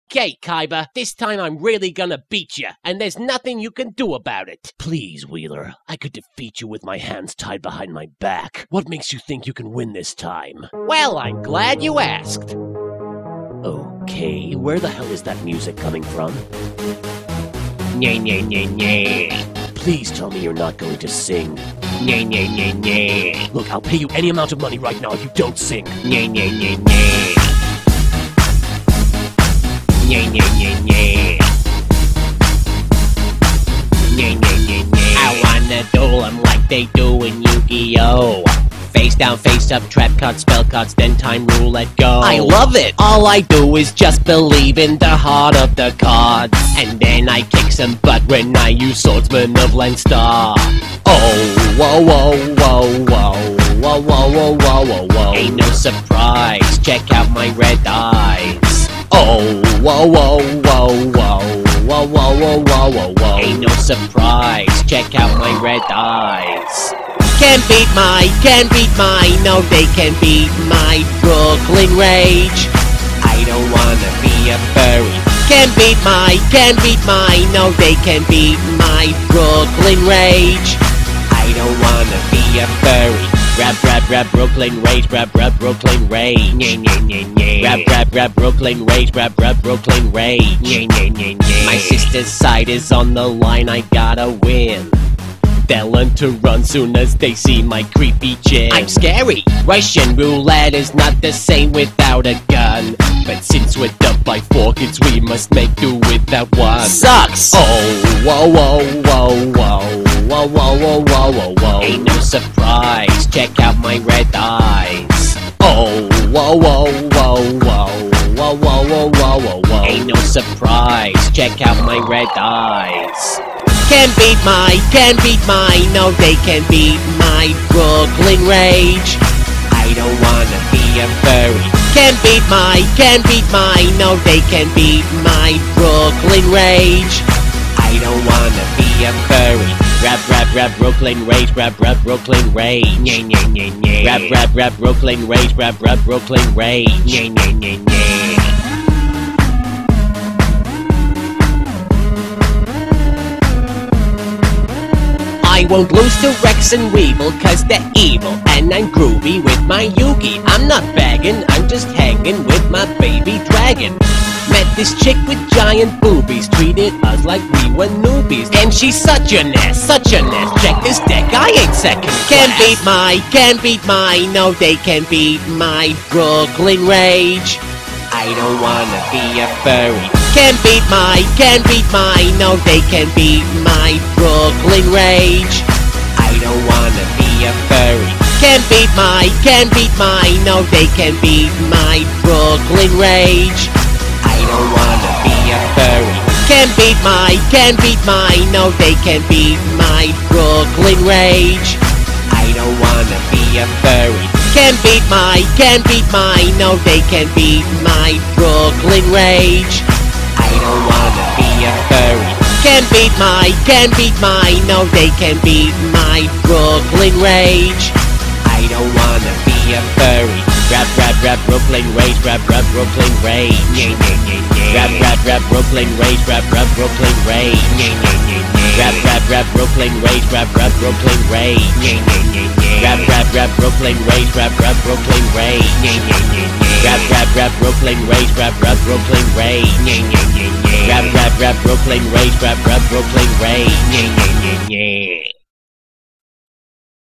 Okay, Kaiba, this time I'm really gonna beat you, and there's nothing you can do about it. Please, Wheeler, I could defeat you with my hands tied behind my back. What makes you think you can win this time? Well, I'm glad you asked. Okay, where the hell is that music coming from? Nye, nye, nye, nye. Please tell me you're not going to sing. Nye, nye, nye, nye. Look, I'll pay you any amount of money right now if you don't sing. Nye, nye, nye, nye. Nye, nye, nye, nye. Nye, nye, nye, nye. I wanna duel 'em like they do in Yu-Gi-Oh! Face down, face up, trap cards, spell cards, then time roulette go. I love it! All I do is just believe in the heart of the cards, and then I kick some butt when I use Swordsman of Leinster. Oh, whoa, whoa, whoa, whoa, whoa, whoa, whoa, whoa, whoa, whoa. Ain't no surprise, check out my red eyes. Oh, whoa, whoa, whoa, whoa, whoa, whoa, whoa, whoa, whoa, whoa. Ain't no surprise, check out my red eyes. Can't beat my, no they can't beat my Brooklyn Rage. I don't wanna be a furry. Can't beat my, no they can't beat my Brooklyn Rage. I don't wanna be a furry. Rap, Brooklyn Rage, rap, Brooklyn Rage. Nye, nye, nye, nye. Rap, Brooklyn Rage, rap, Brooklyn Rage. Nye, nye, nye, nye. My sister's side is on the line, I gotta win. They'll learn to run soon as they see my creepy chin. I'm scary. Russian roulette is not the same without a gun. But since we're dubbed by 4 kids, we must make do without one. Sucks! Oh, whoa, whoa, whoa, whoa, whoa, whoa, whoa, whoa, whoa, whoa. Ain't no surprise, check out my red eyes. Oh, whoa, whoa, whoa, whoa, whoa, whoa, whoa, whoa, whoa, whoa. Ain't no surprise, check out my red eyes. Can't beat my, no they can't beat my Brooklyn Rage. I don't wanna be a furry. Can't beat my, no they can't beat my Brooklyn Rage. I don't wanna be a furry. Rap, Brooklyn Rage, rap, Brooklyn Rage. Nye, nye, nye, nye. Rap, Brooklyn Rage, rap, Brooklyn Rage. Nye, nye, nye, nye. I won't lose to Rex and Weevil, cause they're evil, and I'm groovy with my Yugi. I'm not bagging, I'm just hanging with my baby dragon. Met this chick with giant boobies, treated us like we were newbies, and she's such a nest, such a nest. Check this deck, I ain't second class. Can't beat my, no they can't beat my Brooklyn Rage. I don't wanna be a furry. Can't beat my, no they can't beat my Brooklyn Rage. I don't wanna be a furry. Can't beat my, no they can't beat my Brooklyn Rage. I don't wanna be a furry. Can't beat my, no they can't beat my Brooklyn Rage. I don't wanna be a furry. Can't beat my, no they can't beat my Brooklyn Rage. I don't wanna be a furry. Can't beat my, no they can't beat my Brooklyn Rage. I don't wanna be a furry. Rap, Brooklyn Rage, rap, Brooklyn Rage. Nye, nye, nye, nye. Rap, Brooklyn Rage, rap, Brooklyn Rage. Nye, nye, nye, nye. Rap, Brooklyn Rage, rap, Brooklyn Rage. Nye, nye, nye, nye. Rap, Brooklyn Rage, rap, Brooklyn Rage. Nye, nye, nye, nye. Rap, Brooklyn Rage, rap, Brooklyn Rage. Nye, nye, nye, nye. Rap, Brooklyn Rage, rap, Brooklyn Rage. Nye, nye, nye, nye.